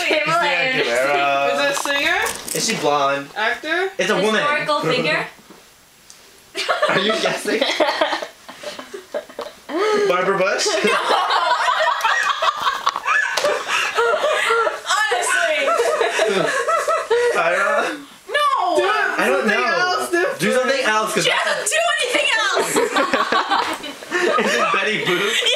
Pamela Anderson. Is it a singer? Is she blonde? Actor? It's a woman. Historical figure. Are you guessing? Barbara Bush? Honestly. Tyra? No. I don't know. Do something else. She doesn't do anything else. Is it Betty Boop?